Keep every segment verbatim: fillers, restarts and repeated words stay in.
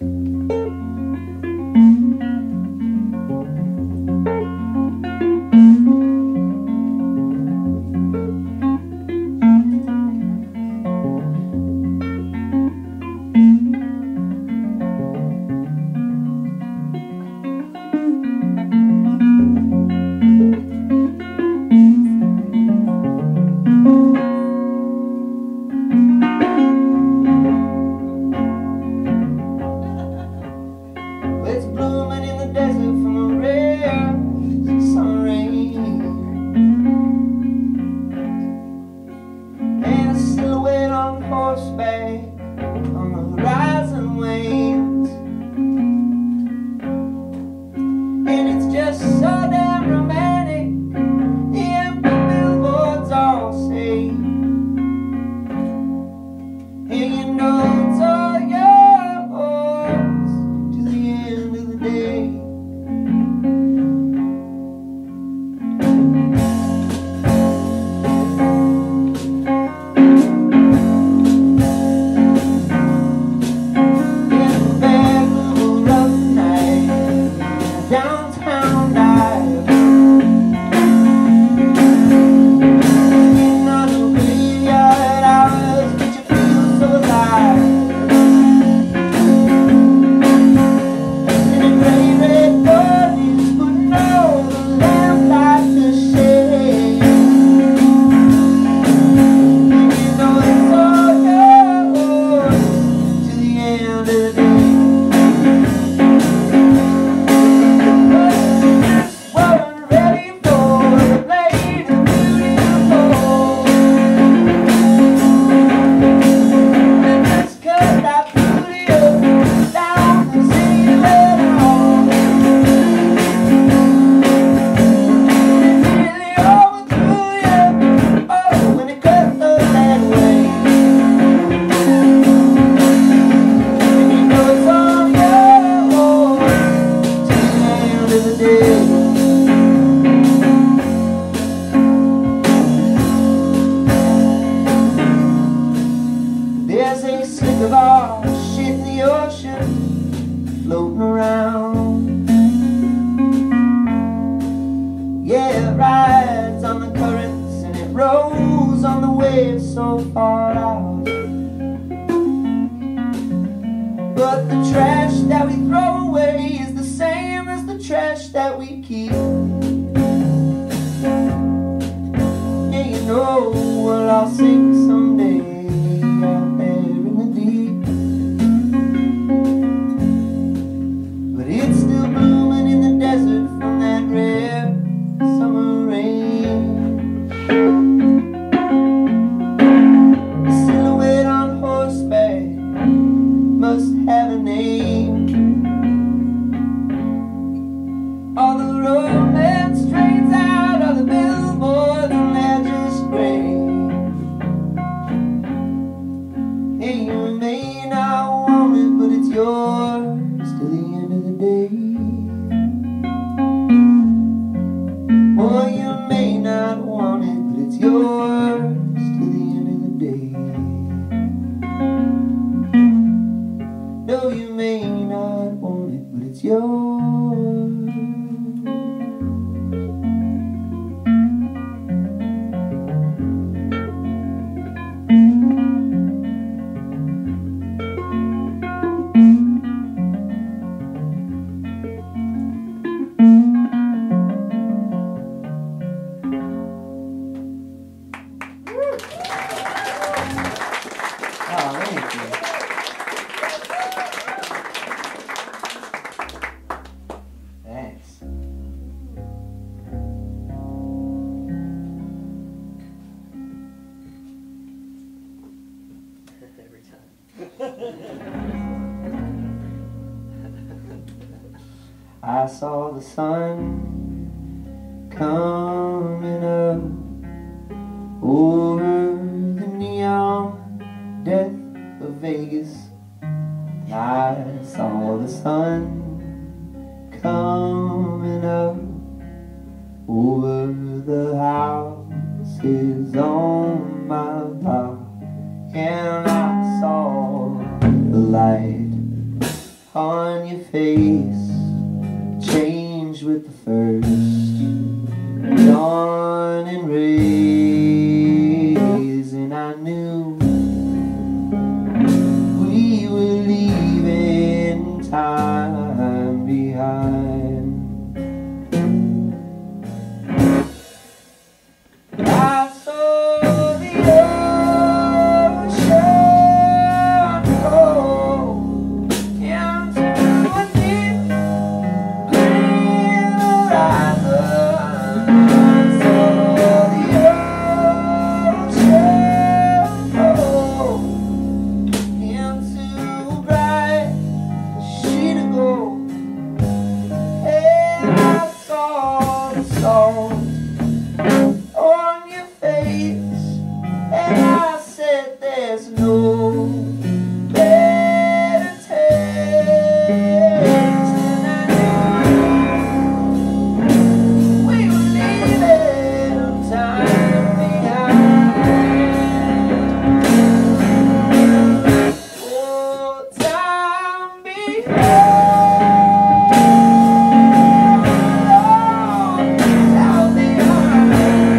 I saw the sun coming up over the neon death of Vegas. I saw the sun coming up over the houses on my block, and I saw the light on your face changed with the first dawn and rays, and I knew we were leaving time behind. I saw the ocean go into a deep green horizon. I saw the ocean go into a bright sheet of gold, and I saw the salt on your face, and I said there's no better taste, and I knew we were leaving time behind. Oh, time behind. Time behind.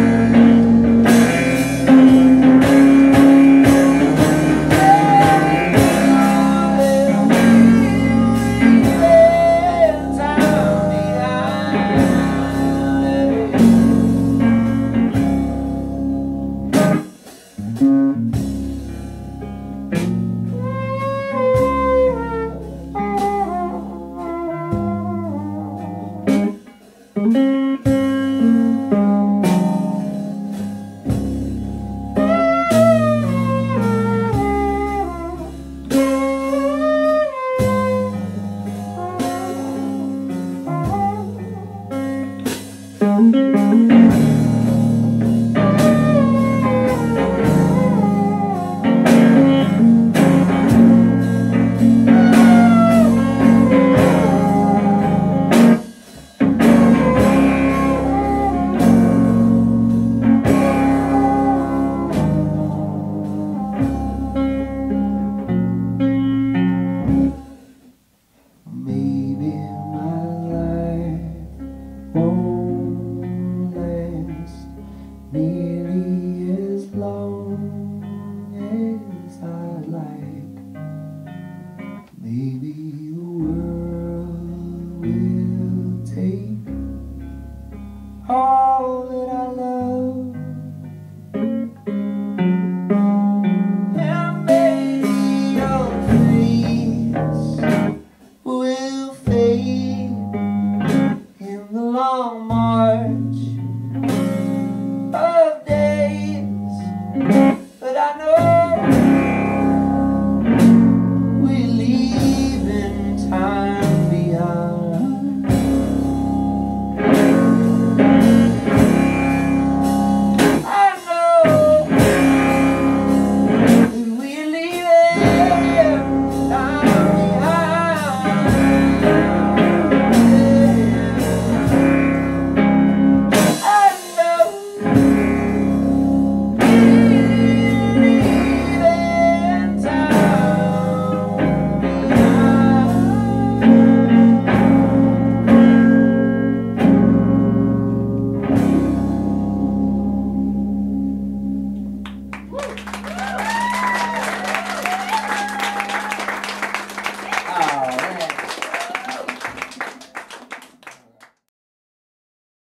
Maybe my life won't last nearly as long as I'd like. Maybe